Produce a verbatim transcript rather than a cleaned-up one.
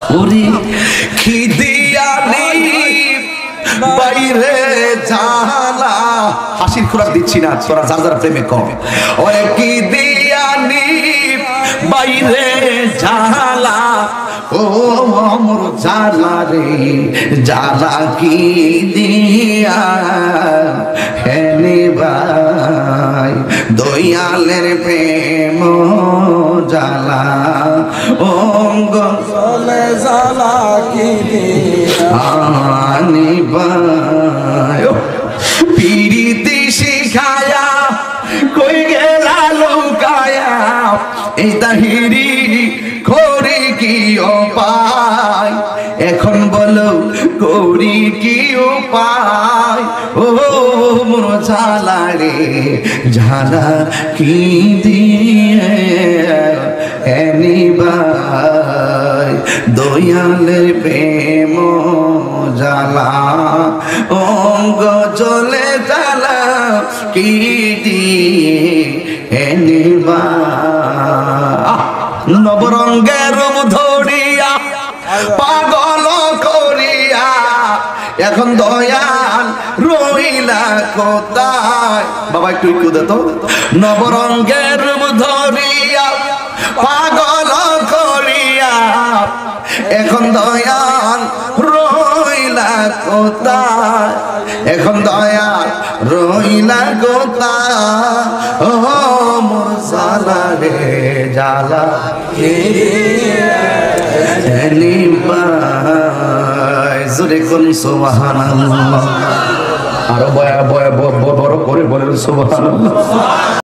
ওরে খিদিয়ানি বাইরে জালা হাসির খোরাক দিচ্ছি না তোরা যার যার প্রেমে কম। ওরে খিদিয়ানি বাইরে জালা ও মোর জালা রে জালা কি দিয়া হেনে ভাই দয়ালের প্রেম জালা অঙ্গ চলে জালা কি আনি ভাই পিরিতি শিখায়া কই গেলা লুকায়া এই তাহিরি করি কি উপায় এখন বলো করি কি উপায় ও মোর জালা রে জালা কি দিয়ে এনি ভাই দয়ালের প্রেম জালা অঙ্গ চলে জালা কি দিয়ে এনি ভাই নবরঙ্গের রূপ ধরিয়া পাগল করিয়া এখন দয়াল রইলা কোথায় বাবা একটু একটু দে তো নবরঙ্গের রূপ ধরিয়া পাগল করিয়া এখন দয়াল রইলা কোথায় এখন দয়াল রইলা কোথায় ও মোর জালা রে জালা এনি ভাই জোরে কোন সুবহানাল্লাহ আরো বড় বড় বড় করে বলেন সুবহানাল্লাহ।